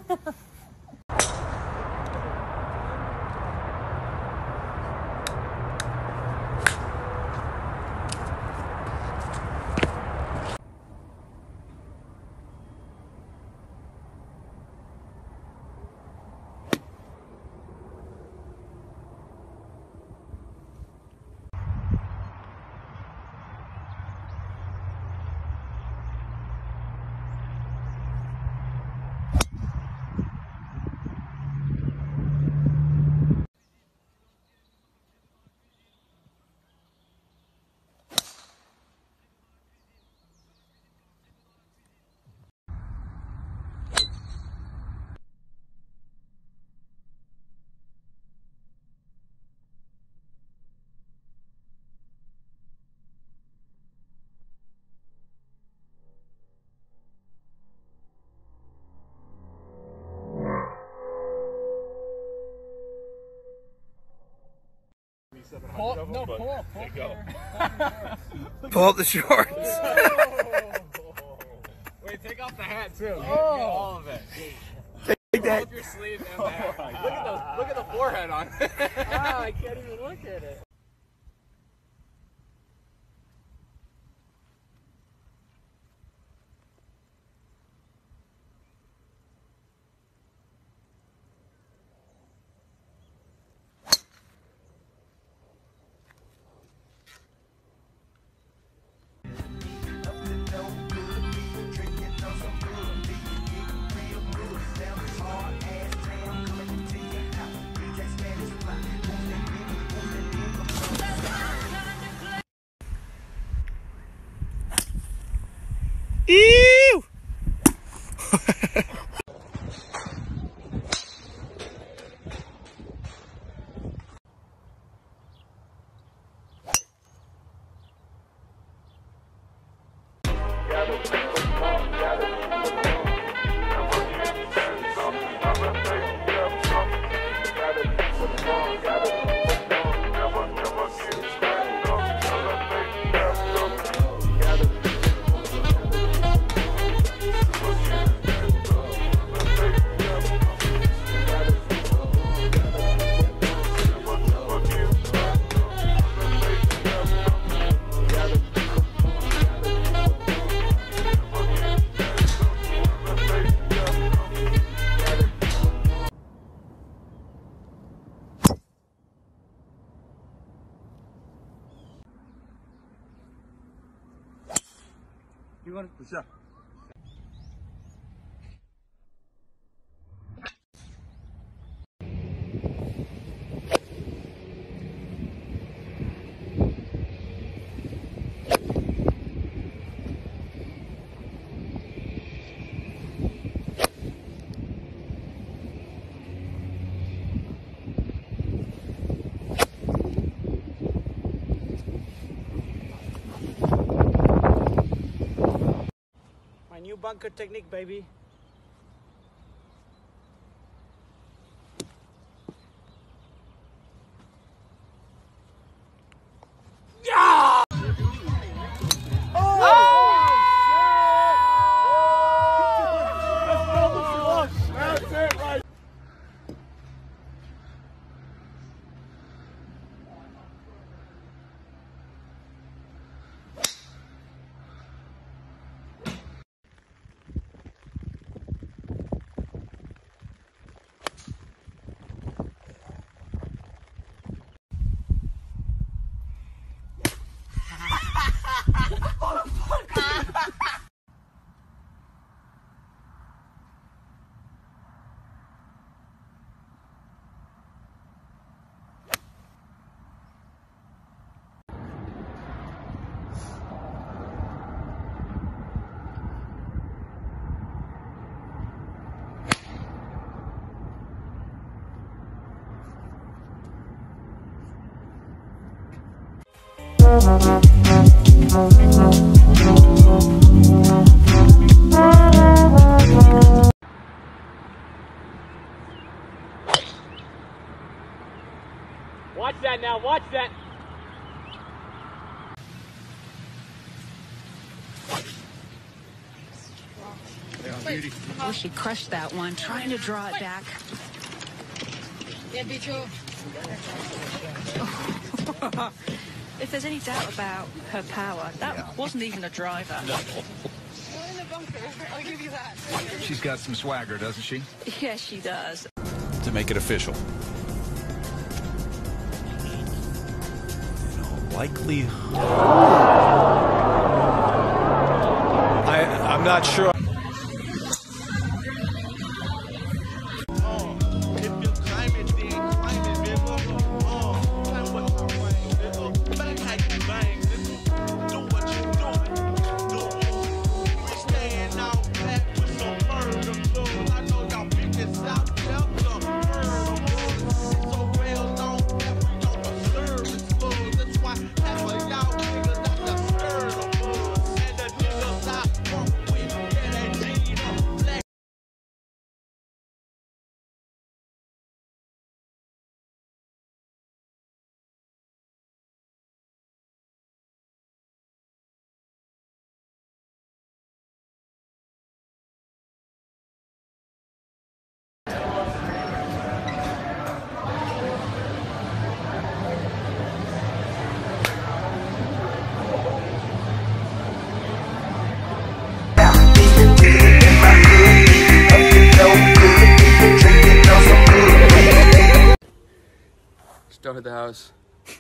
Pull up the shorts. Wait, take off the hat too. Oh. Get all of it. Take that. Pull up your sleeve and the hat. Look at the forehead on it. Ah, I can't even look at it. Ew! You want to push up? New bunker technique, baby. Yeah! That's it, right? Watch that now, watch that. Oh, she crushed that one, trying to draw it back. If there's any doubt about her power, that wasn't even a driver. in the bunker, I'll give you that. She's got some swagger, doesn't she? Yes, she does. To make it official. Likely. I'm not sure. Started the house.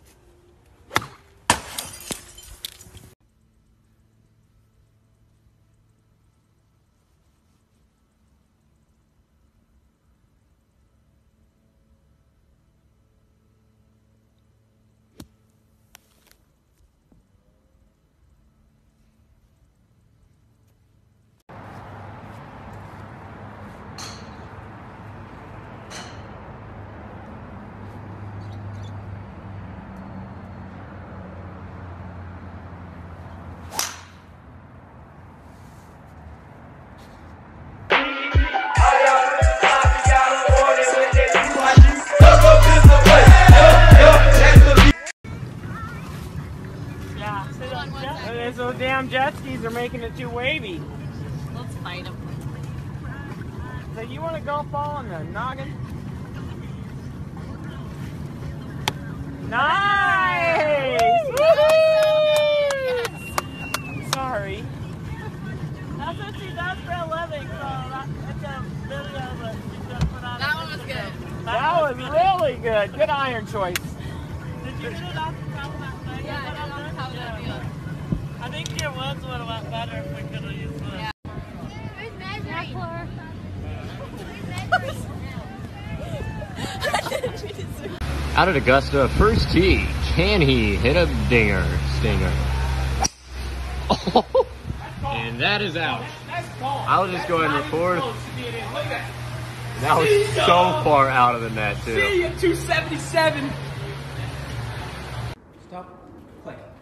So damn jet skis are making it too wavy. Let's fight them. So you want to go fall on the noggin? Nice! Sorry. That's what she does for a living, so it's a video that she's going to put on. That one was good. That was really good. Good iron choice. Did you get it off the top of that thing? Yeah, I did on the top of that deal. I think your woods would have went better if we could have used one. Yeah. Out at Augusta, first tee. Can he hit a stinger? And that is out. I'll just go ahead and record. That was so far out of the net, too. See you, 277. Stop. Click.